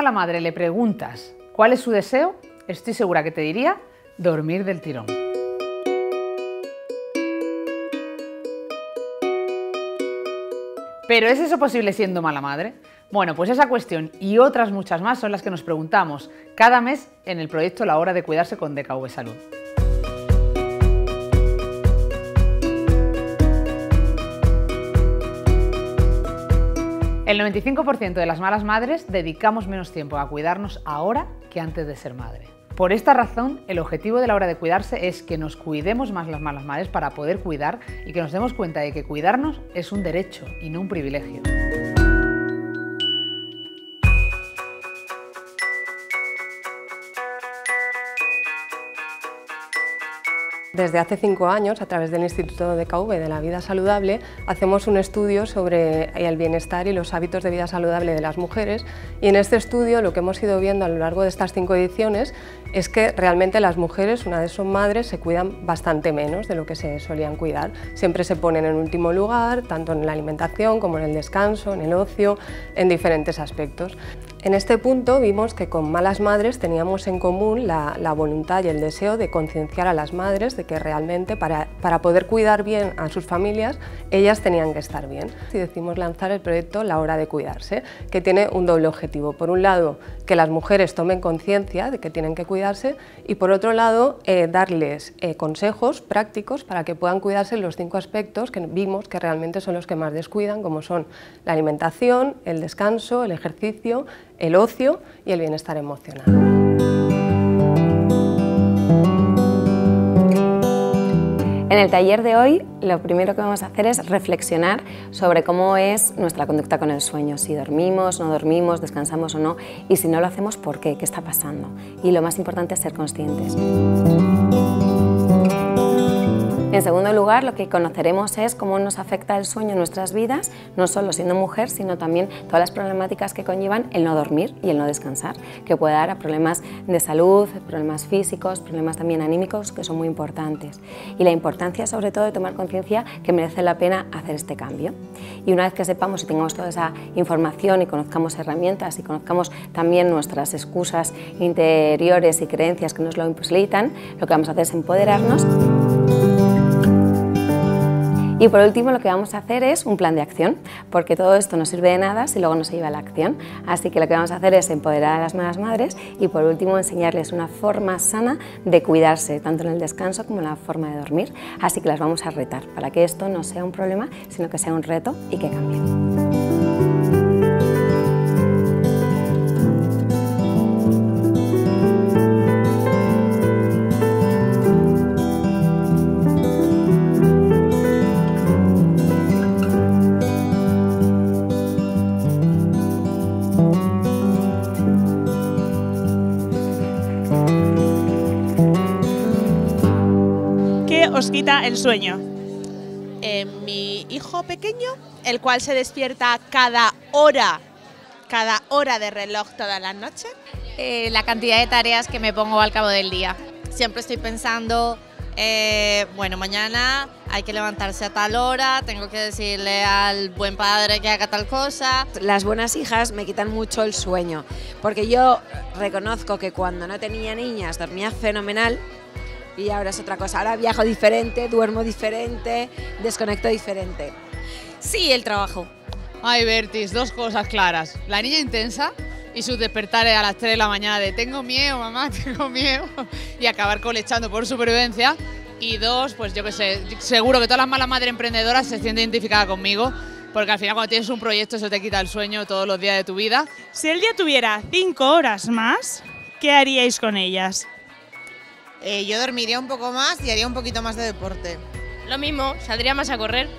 mala madre le preguntas cuál es su deseo, estoy segura que te diría dormir del tirón. ¿Pero es eso posible siendo mala madre? Bueno, pues esa cuestión y otras muchas más son las que nos preguntamos cada mes en el proyecto La Hora de Cuidarse con DKV Salud. El 95% de las malas madres dedicamos menos tiempo a cuidarnos ahora que antes de ser madre. Por esta razón, el objetivo de La Hora de Cuidarse es que nos cuidemos más las malas madres para poder cuidar y que nos demos cuenta de que cuidarnos es un derecho y no un privilegio. Desde hace 5 años, a través del Instituto DKV de la Vida Saludable, hacemos un estudio sobre el bienestar y los hábitos de vida saludable de las mujeres, y en este estudio lo que hemos ido viendo a lo largo de estas 5 ediciones es que realmente las mujeres, una vez son madres, se cuidan bastante menos de lo que se solían cuidar. Siempre se ponen en último lugar, tanto en la alimentación como en el descanso, en el ocio, en diferentes aspectos. En este punto vimos que con malas madres teníamos en común la voluntad y el deseo de concienciar a las madres de que realmente para poder cuidar bien a sus familias, ellas tenían que estar bien. Y decidimos lanzar el proyecto La Hora de Cuidarse, que tiene un doble objetivo. Por un lado, que las mujeres tomen conciencia de que tienen que cuidarse, y por otro lado, darles consejos prácticos para que puedan cuidarse en los 5 aspectos que vimos que realmente son los que más descuidan, como son la alimentación, el descanso, el ejercicio, el ocio y el bienestar emocional. En el taller de hoy, lo primero que vamos a hacer es reflexionar sobre cómo es nuestra conducta con el sueño, si dormimos, no dormimos, descansamos o no, y si no lo hacemos, ¿por qué? ¿Qué está pasando? Y lo más importante es ser conscientes. En segundo lugar, lo que conoceremos es cómo nos afecta el sueño en nuestras vidas, no solo siendo mujer, sino también todas las problemáticas que conllevan el no dormir y el no descansar, que puede dar a problemas de salud, problemas físicos, problemas también anímicos, que son muy importantes. Y la importancia, sobre todo, de tomar conciencia que merece la pena hacer este cambio. Y una vez que sepamos y tengamos toda esa información y conozcamos herramientas y conozcamos también nuestras excusas interiores y creencias que nos lo imposibilitan, lo que vamos a hacer es empoderarnos. Y por último, lo que vamos a hacer es un plan de acción, porque todo esto no sirve de nada si luego no se lleva a la acción. Así que lo que vamos a hacer es empoderar a las malas madres y por último enseñarles una forma sana de cuidarse, tanto en el descanso como en la forma de dormir. Así que las vamos a retar para que esto no sea un problema, sino que sea un reto y que cambien. Os quita el sueño? Mi hijo pequeño, el cual se despierta cada hora de reloj todas las noches. La cantidad de tareas que me pongo al cabo del día. Siempre estoy pensando, bueno, mañana hay que levantarse a tal hora, tengo que decirle al buen padre que haga tal cosa. Las buenas hijas me quitan mucho el sueño, porque yo reconozco que cuando no tenía niñas dormía fenomenal, y ahora es otra cosa, ahora viajo diferente, duermo diferente, desconecto diferente. Sí, el trabajo. Ay, Bertis, 2 cosas claras. La niña intensa y sus despertares a las 3 de la mañana de tengo miedo, mamá, tengo miedo, y acabar colechando por supervivencia. Y 2, pues yo qué sé, seguro que todas las malas madres emprendedoras se sienten identificadas conmigo, porque al final cuando tienes un proyecto eso te quita el sueño todos los días de tu vida. Si el día tuviera 5 horas más, ¿qué haríais con ellas? Yo dormiría un poco más y haría un poquito más de deporte. Lo mismo, saldría más a correr.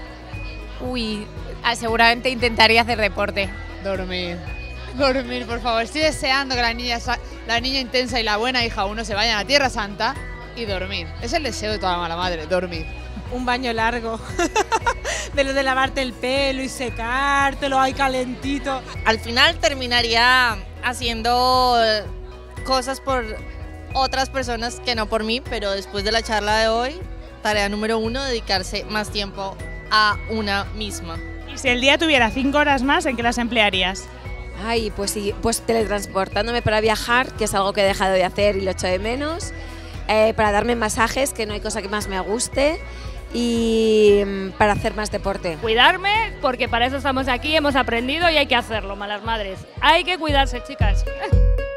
Seguramente intentaría hacer deporte. Dormir, por favor. Estoy deseando que la niña intensa y la buena hija 1 se vayan a Tierra Santa y dormir. Es el deseo de toda mala madre, dormir. Un baño largo, de lo de lavarte el pelo y secártelo ahí calentito. Al final terminaría haciendo cosas por otras personas que no por mí, pero después de la charla de hoy, tarea número 1, dedicarse más tiempo a una misma. Y si el día tuviera 5 horas más, ¿en qué las emplearías? Ay, pues sí, pues teletransportándome para viajar, que es algo que he dejado de hacer y lo echo de menos, para darme masajes, que no hay cosa que más me guste, y para hacer más deporte. Cuidarme, porque para eso estamos aquí, hemos aprendido y hay que hacerlo, malas madres. Hay que cuidarse, chicas.